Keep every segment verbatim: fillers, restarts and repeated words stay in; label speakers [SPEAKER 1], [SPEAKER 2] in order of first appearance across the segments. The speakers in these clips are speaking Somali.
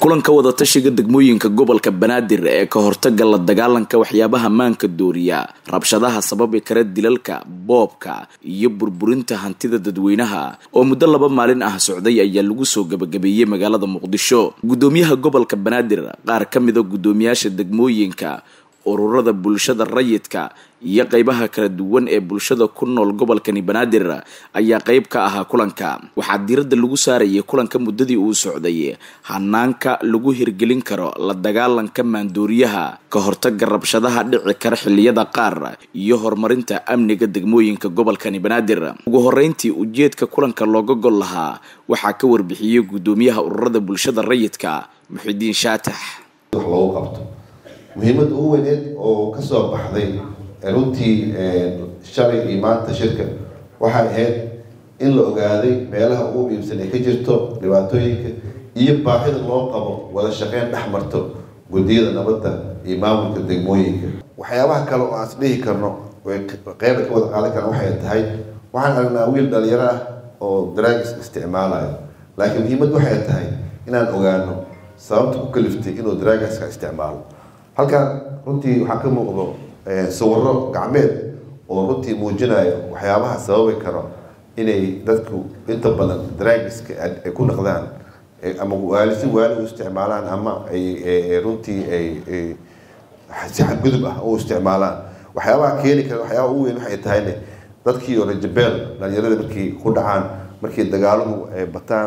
[SPEAKER 1] kulanka wada tashiga degmooyinka gobolka Banaadir ee ka hortagga la dagaalanka waxyaabaha maanka dooriya rabshadaha sababi kara dilalka boobka iyo burburinta hantida dadweynaha oo muddo laba maalin ah socday ayaa lagu soo gabagabeeyay magaalada Muqdisho. Gudoomiyaha gobolka Banaadir qaar ka mid ah gudoomiyaasha degmooyinka ururada bulshada rayidka iyo qaybaha kala duwan ee bulshada ku nool gobolka Banaadir ayaa qayb ka ah kulanka. Waxaa diiradda lagu saarayay kulanka muddadii uu socday hanaanka lagu hirgelin karo la dagaalanka maandooriyaha, ka hortagga rabshadaha dhici kara xilliyada qaar iyo horumarinta amniga degmooyinka gobolka Banaadir. Ugu horeyntii ujeedka kulanka looga gol lahaa waxaa ka warbixiyay gudoomiyaha ururada bulshada rayidka Muxudiin Shaatax.
[SPEAKER 2] muhiimad ugu weyneed oo ka soo baxday runtii shalay iyo maanta shirka waxay ahayd in la ogaaday meelaha ugu muhiimsan ee ka jirto dhibaatooyinka iyo baahida loo qabo wada shaqeyn dhex marto guddiyada nabadda iyo maamulka degmooyinka. waxyaabaha kale oo aan isdhihi karno qayb ka wada qaadan karna waxay tahay waxaan aragnaa wiil dhalinyaro ah oo drugs isticmaalayo, laakiin muhiimad waxay tahay inaan ogaano sababta ku kaliftay inuu drugs ka isticmaalo. halkan runtii waxaa ka muuqdo sawirro gacmeed oo runtii muujinayo waxyaabaha sababi karo inay dadku inta badan drugska ay ku noqdaan ama waalisi waali u isticmaalaan ama ay runtii ay si xadgudub ah u isticmaalaan. waxyaabaha keeni kara waxyaabaha ugu weyn waxay tahay dadkii oo rajabeel dhalinyarada markii ku dhacaan markii dagaaladu ay bataan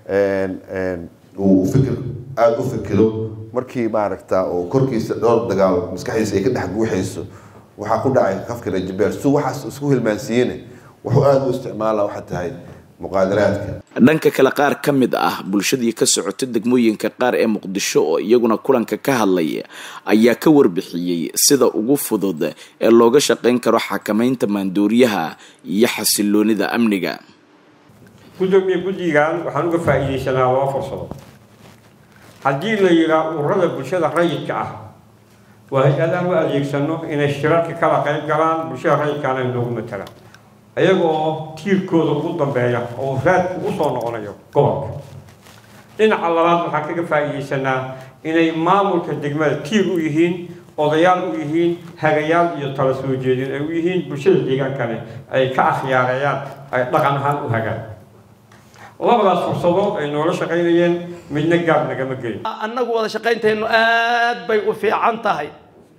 [SPEAKER 2] uu fikir aada u fikiro markii maaragta oo korkiisa dhowr dagaal maskaxdiisa ay ka dhex guuxayso waxaa ku dhacay qafka rajabeel si waxaas isku hilmaansiiyeen wuxuu aada u isticmaalaa waxa tahay muqaadaraadka.
[SPEAKER 1] dhanka kale qaar ka mid ah bulshadii ka socota degmooyinka qaar ee Muqdisho oo iyaguna kulanka ka hadlay ayaa ka warbixiyay sida ugu fudud ee looga shaqeyn karo xakamaynta maandooriyaha iyo xasiloonida amniga.
[SPEAKER 3] gudoomiye guddigan waxaan uga faa'iideysanaa laba fursado. haddii la yiraahdo ururada bulshada rayidka ah waa hay-adaha u adeegsano inay shirarka kala qayb galaan bulshada rayidkaana inoogu matalaan ayagoo tiirkooda ugu dambeeya oo raad ugu soo noqonayo gobolka. dhinaca labaad waxaan kaga faa'iideysanaa inay maamulka degmada tiir u yihiin, odayaal u yihiin, hagayaal iyo tala soo jeedin ay u yihiin bulshada deegaankani ay ka akhyaareeyaan ay dhaqan ahaan u hagaan. labadaas fursadood ay noola shaqaynayeen midna gaab nagama gelin.
[SPEAKER 4] annagu wada shaqaynteenu aad bay u fiican tahay.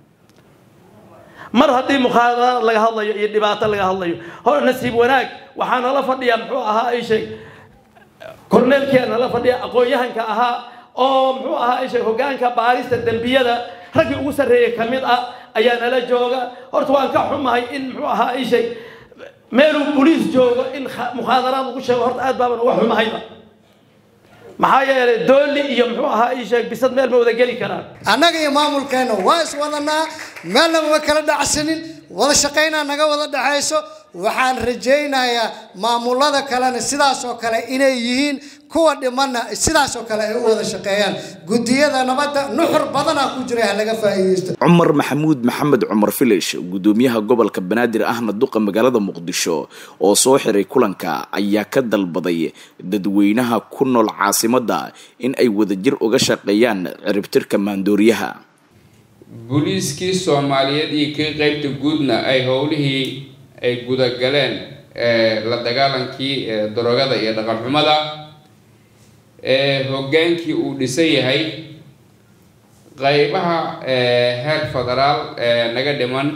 [SPEAKER 4] mar haddii mukhaalafad laga hadlayo iyo dhibaato laga hadlayo hor nasiib wanaag waxaa nala fadhiya muxuu ahaa ay sheeg korneelkii nala fadhiya aqoon-yahanka ahaa oo muxuu ahaa ay sheeg hoggaanka baarista dembiyada raggii ugu sarreeyay ka mid ah ayaa nala jooga. horta waan ka xumahay in muxuu ahaa ay sheeg meeluu boliis joogo in mukhaadaraad lagu sheego horta aad baaban uga xumahayba. maxaa yeelay dooli iyo muxuu ahaa ii sheeg bisad meel ma wada geli karaan.
[SPEAKER 5] annaga iyo maamulkeena waa is wadanaa meelna ma kala dhacsanin, wada shaqaynaa naga wada dhaxayso. waxaan rajaynayaa maamulada kalena sidaas oo kale inay yihiin kuwa dhimana sidaas oo kale ay u wada shaqeeyaan. guddiyada nabadda nuxur badanaa ku jira laga faa'iideysto.
[SPEAKER 1] Cumar Maxamuud Maxamed Cumar Filish gudoomiyaha gobolka Banaadir ahna duqa magaalada Muqdisho oo soo xiray kulanka ayaa ka dalbaday dadweynaha ku nool caasimadda in ay wadajir uga shaqeeyaan ciribtirka maandooriyaha.
[SPEAKER 6] booliiskii Soomaaliyeed iyo kii qaybta guudna ay howlihii ay guda galeen la dagaalankii darogada iyo dhaqan xumada ee hoggaankii uu dhisan yahay qaybaha heer federaal ee naga dhiman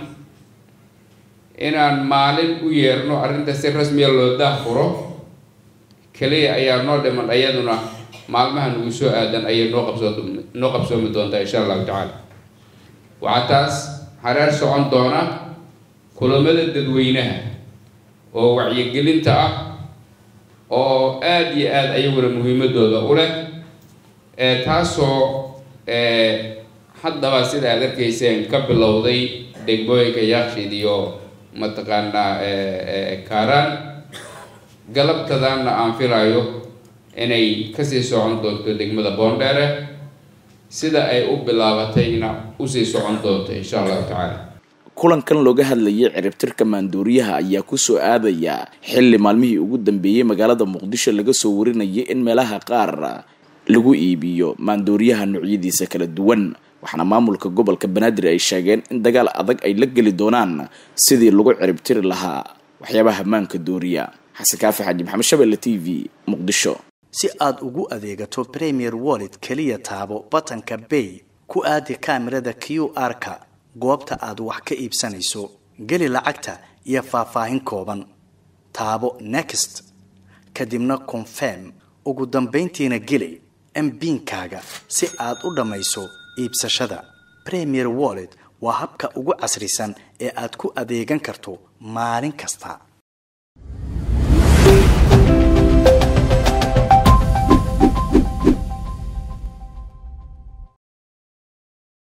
[SPEAKER 6] inaan maalin u yeerno arrinta si rasmi ah loo daahfuro kaliya ayaa noo dhiman ayaduna maalmahan ugu soo aadan ayay noo qabsoomi noo qabsoomi doontaa insha allahu tacaala. waxaa taas xareer socon doona kulamada dadweynaha oo wacyigelinta ah oo aad iyo aad ayaguna muhiimadooda u leh ee taasoo haddaba sida aad arkayseen ka bilowday degmooyinka Yaaqshiid iyo mataqaanaa Kaaraan. galabtadaana aan filayo inay kasii socon doonto degmada Boondheere sida ay u bilaabatayna usii socon doonto insha allahu tacaala.
[SPEAKER 1] kulankan looga hadlayay ciribtirka maandooriyaha ayaa ku soo aadaya xilli maalmihii ugu dambeeyay magaalada Muqdisho laga soo warinayay in meelaha qaar lagu iibiyo maandooriyaha noocyadiisa kala duwan waxaana maamulka gobolka Banaadir ay sheegeen in dagaal adag ay la gali doonaan sidii lagu ciribtiri lahaa waxyaabaha maanka dooriya xasan kaafi xaji maxamed Shabelle T V Muqdisho
[SPEAKER 7] si aad ugu adeegato Premier Wallet kaliya taabo batanka Pay ku aadi kaamirada Q R-ka goobta aad wax ka iibsanayso gali lacagta iyo faahfaahin kooban taabo Next kadibna Confirm ugu dambeyntiina gali M PIN-kaaga si aad u dhamayso iibsashada Premier Wallet waa habka ugu casrisan ee aad ku adeegan karto maalin kasta.